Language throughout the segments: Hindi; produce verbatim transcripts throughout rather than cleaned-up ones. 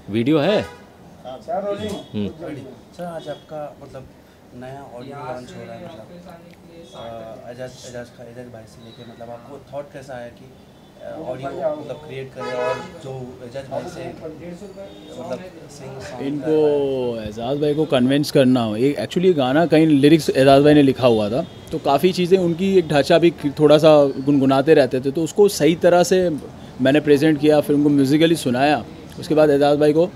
वीडियो है। हम्म। सर आज आपका मतलब नया ऑडियो लॉन्च हो रहा है, मतलब एजाज एजाज का एजाज भाई से लेके, मतलब आपको थॉट कैसा है कि ऑडियो मतलब क्रिएट करें और जो एजाज भाई से मतलब सिंग सॉन्ग इनको एजाज भाई को कन्विंस करना हो, ये एक्चुअली गाना कहीं लिरिक्स एजाज भाई ने लिखा हुआ था, तो काफ़ी चीज़ें उनकी एक ढांचा भी थोड़ा सा गुनगुनाते रहते थे, तो उसको सही तरह से मैंने प्रेजेंट किया, फिर उनको म्यूज़िकली सुनाया, उसके बाद एजाज भाई को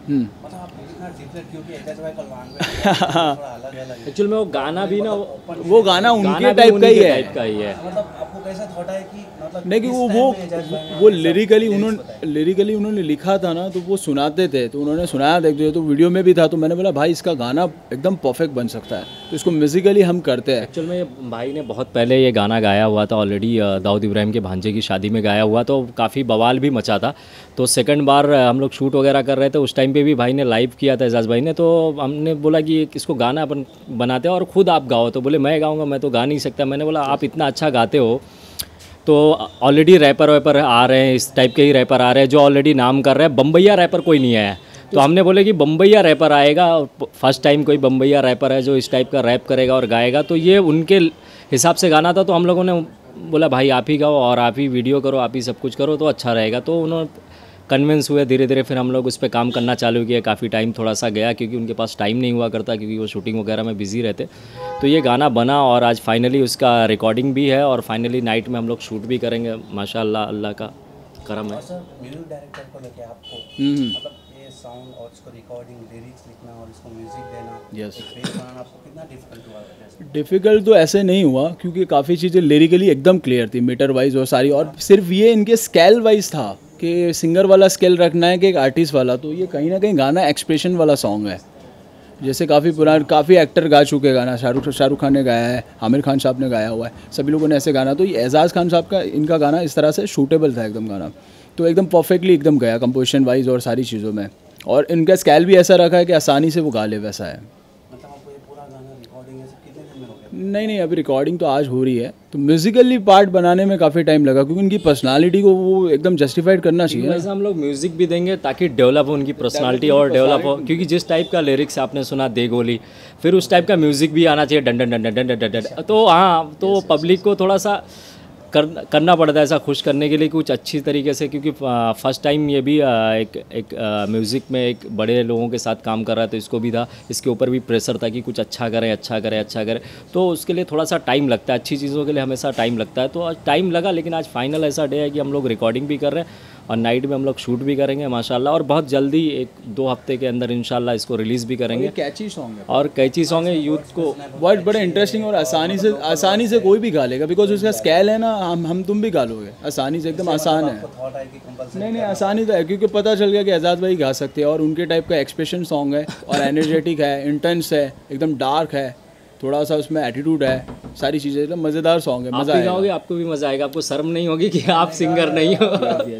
एक्चुअल में वो गाना भी ना वो गाना उनके टाइप का ही है, टाइप का ही है। मतलब आपको कैसा थॉट है कि मतलब नहीं कि वो वो वो लिरिकली उन्होंने लिरिकली उन्होंने लिखा था ना, तो वो सुनाते थे, तो उन्होंने सुनाया देख दिया, तो वीडियो में भी था, तो मैंने बोला भाई इसका गाना एकदम परफेक्ट बन सकता है, तो इसको म्यूजिकली हम करते हैं। एक्चुअल में भाई ने बहुत पहले ये गाना गाया हुआ था ऑलरेडी, दाऊद इब्राहिम के भांजे की शादी में गाया हुआ, तो काफ़ी बवाल भी मचा था। तो सेकंड बार हम लोग शूट वगैरह कर रहे थे, उस टाइम पे भी भाई ने लाइव किया था एजाज भाई ने, तो हमने बोला कि इसको गाना अपन बनाते हैं और ख़ुद आप गाओ, तो बोले मैं गाऊँगा, मैं तो गा नहीं सकता। मैंने बोला आप इतना अच्छा गाते हो, तो ऑलरेडी रैपर वैपर आ रहे हैं, इस टाइप के ही रैपर आ रहे हैं जो ऑलरेडी नाम कर रहे हैं, बम्बैया रैपर कोई नहीं आया, तो हमने बोले कि बम्बैया रैपर आएगा, फर्स्ट टाइम कोई बम्बैया रैपर है जो इस टाइप का रैप करेगा और गाएगा, तो ये उनके हिसाब से गाना था। तो हम लोगों ने बोला भाई आप ही गाओ और आप ही वीडियो करो, आप ही सब कुछ करो तो अच्छा रहेगा, तो उन्होंने कन्विंस हुए। धीरे धीरे फिर हम लोग उस पर काम करना चालू किया, काफ़ी टाइम थोड़ा सा गया क्योंकि उनके पास टाइम नहीं हुआ करता, क्योंकि वो शूटिंग वगैरह में बिज़ी रहते, तो ये गाना बना और आज फाइनली उसका रिकॉर्डिंग भी है और फाइनली नाइट में हम लोग शूट भी करेंगे, माशाल्लाह अल्लाह का करम है। सर म्यूजिक डायरेक्टर को लेके आपको मतलब ये साउंड और इसको रिकॉर्डिंग, लिरिक्स लिखना और इसको म्यूजिक देना, यस एक बेस बनाना आपको कितना डिफिकल्ट हुआ? डिफ़िकल्ट तो ऐसे नहीं हुआ क्योंकि काफ़ी चीज़ें लिरिकली एकदम क्लियर थी, मीटर वाइज और सारी, और सिर्फ ये इनके स्केल वाइज था कि सिंगर वाला स्केल रखना है कि एक आर्टिस्ट वाला, तो ये कहीं ना कहीं गाना एक्सप्रेशन वाला सॉन्ग है। जैसे काफ़ी पुराना काफ़ी एक्टर गा चुके गाना, शाहरुख शाहरुख खान ने गाया है, आमिर खान साहब ने गाया हुआ है, सभी लोगों ने ऐसे गाना, तो ये एजाज़ खान साहब का इनका गाना इस तरह से शूटेबल था एकदम गाना, तो एकदम परफेक्टली एकदम गया कंपोजिशन वाइज और सारी चीज़ों में, और इनका स्केल भी ऐसा रखा है कि आसानी से वो गा ले, वैसा है। मतलब आपको ये पूरा गाना रिकॉर्डिंग है कितने दिन में हो गया? नहीं नहीं अभी रिकॉर्डिंग तो आज हो रही है, तो म्यूजिकली पार्ट बनाने में काफ़ी टाइम लगा क्योंकि उनकी पर्सनालिटी को वो एकदम जस्टिफाइड करना चाहिए। वैसे हम लोग म्यूज़िक भी देंगे ताकि डेवलप हो उनकी पर्सनालिटी और डेवलप हो, क्योंकि जिस टाइप का लिरिक्स आपने सुना दे गोली, फिर उस टाइप का म्यूज़िक भी आना चाहिए, done done done done done done, तो हाँ तो पब्लिक को थोड़ा सा कर करना पड़ता है ऐसा खुश करने के लिए कुछ अच्छी तरीके से, क्योंकि फर्स्ट टाइम ये भी आ, एक एक म्यूज़िक में एक बड़े लोगों के साथ काम कर रहा है, तो इसको भी था, इसके ऊपर भी प्रेशर था कि कुछ अच्छा करें अच्छा करें अच्छा करें, तो उसके लिए थोड़ा सा टाइम लगता है, अच्छी चीज़ों के लिए हमेशा टाइम लगता है, तो आज टाइम लगा, लेकिन आज फाइनल ऐसा डे है कि हम लोग रिकॉर्डिंग भी कर रहे हैं और नाइट में हम लोग शूट भी करेंगे माशाल्लाह, और बहुत जल्दी एक दो हफ्ते के अंदर इंशाल्लाह इसको रिलीज़ भी करेंगे। कैची सॉन्ग है और कैची सॉन्ग है, यूथ को बहुत बड़े इंटरेस्टिंग और आसानी से आसानी से कोई भी गा लेगा, बिकॉज उसका स्केल है ना, हम हम तुम भी गा लोगे आसानी से, एकदम आसान है। थॉट है कि कंपलसरी नहीं नहीं आसानी तो है क्योंकि पता चल गया कि आज़ाद भाई गा सकते हैं, और उनके टाइप का एक्सप्रेशन सॉन्ग है और एनर्जेटिक है, इंटेंस है, एकदम डार्क है, थोड़ा सा उसमें एटीट्यूड है, सारी चीज़ें, एकदम मज़ेदार सॉन्ग है, मज़ा आप भी गाओगे आपको भी मज़ा आएगा, आपको शर्म नहीं होगी कि आप सिंगर नहीं हो। और सुना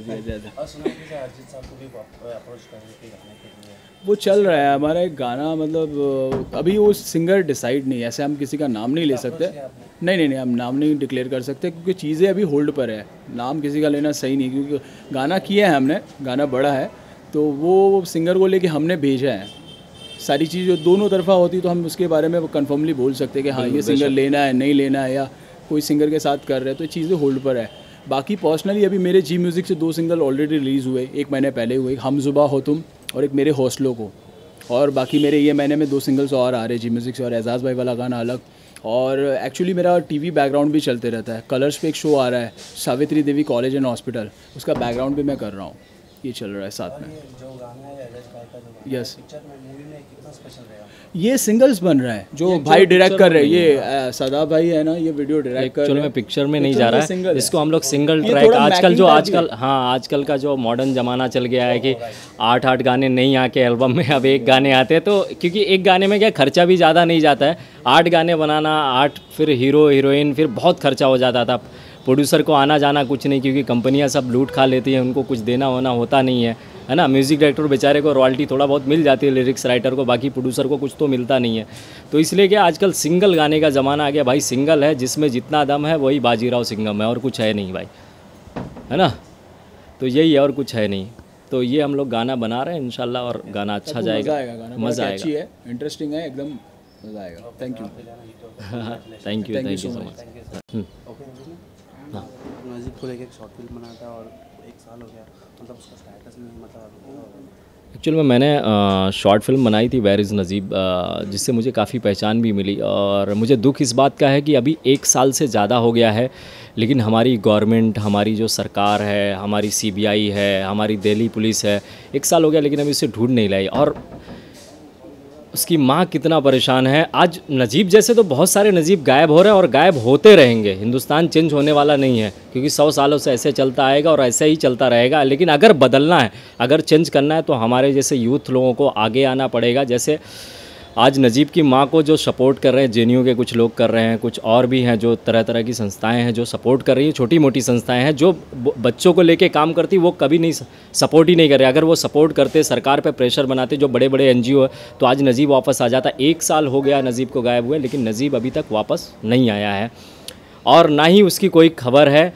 कि अरिजीत साहब को भी अप्रोच करने के गाने के लिए वो चल रहा है हमारा एक गाना, मतलब अभी वो सिंगर डिसाइड नहीं है, ऐसे हम किसी का नाम नहीं ले सकते, नहीं नहीं नहीं हम नाम नहीं डिक्लेयर कर सकते क्योंकि चीज़ें अभी होल्ड पर है, नाम किसी का लेना सही नहीं, क्योंकि गाना किया है हमने, गाना बड़ा है, तो वो सिंगर को लेके हमने भेजा है, सारी चीज़ जो दोनों तरफा होती तो हम उसके बारे में कंफर्मली बोल सकते हैं कि हाँ ये सिंगर लेना है नहीं लेना है, या कोई सिंगर के साथ कर रहे हैं, तो चीज़ें होल्ड पर है। बाकी पर्सनली अभी मेरे जी म्यूज़िक से दो सिंगल ऑलरेडी रिलीज़ हुए, एक महीने पहले हुए, एक हम जुबा हो तुम और एक मेरे हौसलों को, और बाकी मेरे ये महीने में दो सिंगल्स और आ रहे हैं जी म्यूज़िक से, और एजाज़ भाई वाला गाना अलग, और एक्चुअली मेरा टीवी बैकग्राउंड भी चलते रहता है, कलर्स पे एक शो आ रहा है Savitri Devi college and hospital, उसका बैकग्राउंड भी मैं कर रहा हूँ, ये चल रहा है साथ में। जो गाना है एजाज भाई का, जो गाना यस पिक्चर में मूवी में कितना स्पेशल रहेगा? ये सिंगल्स बन रहा है जो भाई डायरेक्ट कर रहे हैं, ये सदा भाई है ना, ये वीडियो डायरेक्ट कर रहे हैं, में पिक्चर में नहीं जा रहा है, इसको हम लोग सिंगल ये ट्रैक, थोड़ा आजकल जो मैकिंग आजकल हाँ आजकल का जो मॉडर्न ज़माना चल गया है कि आठ आठ गाने नहीं आके एल्बम में अब एक गाने आते हैं, तो क्योंकि एक गाने में क्या खर्चा भी ज़्यादा नहीं जाता है, आठ गाने बनाना, आठ फिर हीरो हीरोइन, फिर बहुत खर्चा हो जाता था, प्रोड्यूसर को आना जाना कुछ नहीं, क्योंकि कंपनियां सब लूट खा लेती हैं, उनको कुछ देना होना होता नहीं है, है ना। म्यूज़िक डायरेक्टर बेचारे को रॉयल्टी थोड़ा बहुत मिल जाती है, लिरिक्स राइटर को, बाकी प्रोड्यूसर को कुछ तो मिलता नहीं है। तो इसलिए कि आजकल सिंगल गाने का ज़माना आ गया भाई, सिंगल है जिसमें जितना दम है वही बाजीराव सिंघम है, और कुछ है नहीं भाई, है ना। तो यही है और कुछ है नहीं। तो ये हम लोग गाना बना रहे हैं इंशाल्लाह, और गाना अच्छा जाएगा, मज़ा आएगा, गाना मज़ा बड़ा catchy आएगा। है, इंटरेस्टिंग है, एकदम मज़ा आएगा। Thank you thank you thank you so much. Okay हाँ, नजीब को लेके एक शॉर्ट फिल्म बना था और एक साल हो गया, मतलब उसका स्टेटस नहीं, मतलब एक्चुअल में मैंने शॉर्ट फिल्म बनाई थी वेयर इज़ नजीब, अ, जिससे मुझे काफ़ी पहचान भी मिली, और मुझे दुख इस बात का है कि अभी एक साल से ज़्यादा हो गया है, लेकिन हमारी गवर्नमेंट, हमारी जो सरकार है, हमारी सीबीआई है, हमारी दिल्ली पुलिस है, एक साल हो गया लेकिन अभी उसे ढूंढ नहीं लाई। और उसकी माँ कितना परेशान है। आज नजीब जैसे तो बहुत सारे नजीब गायब हो रहे हैं और गायब होते रहेंगे। हिंदुस्तान चेंज होने वाला नहीं है, क्योंकि सौ सालों से ऐसे चलता आएगा और ऐसे ही चलता रहेगा। लेकिन अगर बदलना है, अगर चेंज करना है, तो हमारे जैसे यूथ लोगों को आगे आना पड़ेगा। जैसे आज नजीब की माँ को जो सपोर्ट कर रहे हैं, जेएनयू के कुछ लोग कर रहे हैं, कुछ और भी हैं जो तरह तरह की संस्थाएं हैं जो सपोर्ट कर रही है, छोटी मोटी संस्थाएं हैं जो बच्चों को लेके काम करती, वो कभी नहीं सपोर्ट ही नहीं कर रहे। अगर वो सपोर्ट करते, सरकार पे प्रेशर बनाते, जो बड़े बड़े एनजीओ है, तो आज नजीब वापस आ जाता। एक साल हो गया नजीब को गायब हुए, लेकिन नजीब अभी तक वापस नहीं आया है और ना ही उसकी कोई खबर है।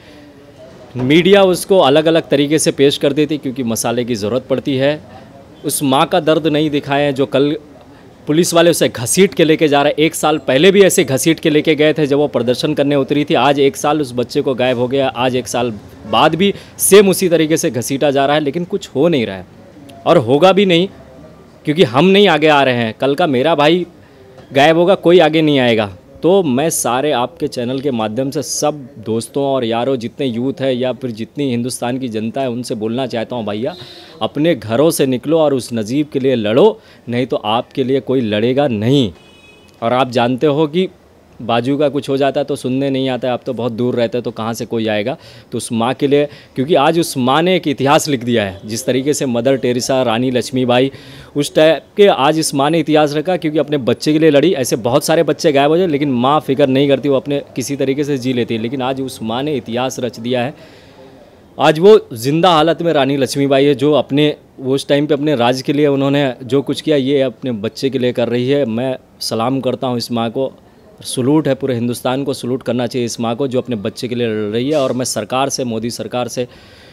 मीडिया उसको अलग अलग तरीके से पेश कर देती, क्योंकि मसाले की ज़रूरत पड़ती है। उस माँ का दर्द नहीं दिखाए जो कल पुलिस वाले उसे घसीट के लेके जा रहे हैं। एक साल पहले भी ऐसे घसीट के लेके गए थे जब वो प्रदर्शन करने उतरी थी। आज एक साल उस बच्चे को गायब हो गया, आज एक साल बाद भी सेम उसी तरीके से घसीटा जा रहा है, लेकिन कुछ हो नहीं रहा है और होगा भी नहीं, क्योंकि हम नहीं आगे आ रहे हैं। कल का मेरा भाई गायब होगा, कोई आगे नहीं आएगा। तो मैं सारे आपके चैनल के माध्यम से सब दोस्तों और यारों, जितने यूथ है या फिर जितनी हिंदुस्तान की जनता है, उनसे बोलना चाहता हूँ, भैया अपने घरों से निकलो और उस नजीब के लिए लड़ो, नहीं तो आपके लिए कोई लड़ेगा नहीं। और आप जानते हो कि बाजू का कुछ हो जाता है तो सुनने नहीं आता है, आप तो बहुत दूर रहते हैं तो कहाँ से कोई आएगा। तो उस माँ के लिए, क्योंकि आज उस माँ ने एक इतिहास लिख दिया है, जिस तरीके से मदर टेरेसा, रानी लक्ष्मीबाई, उस टाइप के आज इस माँ ने इतिहास रखा, क्योंकि अपने बच्चे के लिए लड़ी। ऐसे बहुत सारे बच्चे गायब हो जाए, लेकिन माँ फिक्र नहीं करती, वो अपने किसी तरीके से जी लेती है। लेकिन आज उस माँ ने इतिहास रच दिया है। आज वो जिंदा हालत में रानी लक्ष्मीबाई है, जो अपने वो उस टाइम पे अपने राज्य के लिए उन्होंने जो कुछ किया, ये अपने बच्चे के लिए कर रही है। मैं सलाम करता हूँ इस माँ को, सलूट है, पूरे हिंदुस्तान को सलूट करना चाहिए इस माँ को जो अपने बच्चे के लिए लड़ रही है। और मैं सरकार से, मोदी सरकार से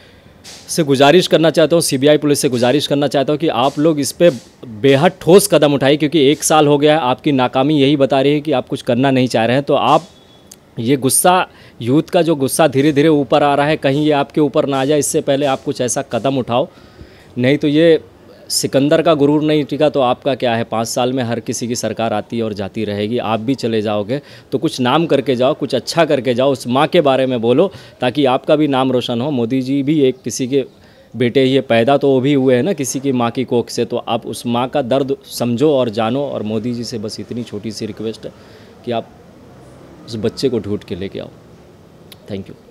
से गुजारिश करना चाहता हूँ, सीबीआई पुलिस से गुजारिश करना चाहता हूँ कि आप लोग इस पे बेहद ठोस कदम उठाइए, क्योंकि एक साल हो गया है। आपकी नाकामी यही बता रही है कि आप कुछ करना नहीं चाह रहे हैं। तो आप ये गुस्सा, यूथ का जो गुस्सा धीरे धीरे ऊपर आ रहा है, कहीं ये आपके ऊपर ना आ जाए, इससे पहले आप कुछ ऐसा कदम उठाओ, नहीं तो ये सिकंदर का गुरूर नहीं टिका तो आपका क्या है। पाँच साल में हर किसी की सरकार आती है और जाती रहेगी, आप भी चले जाओगे। तो कुछ नाम करके जाओ, कुछ अच्छा करके जाओ, उस माँ के बारे में बोलो, ताकि आपका भी नाम रोशन हो। मोदी जी भी एक किसी के बेटे, ये पैदा तो वो भी हुए हैं ना किसी की माँ की कोख से, तो आप उस माँ का दर्द समझो और जानो। और मोदी जी से बस इतनी छोटी सी रिक्वेस्ट है कि आप उस बच्चे को ढूंढ के लेके आओ। Thank you.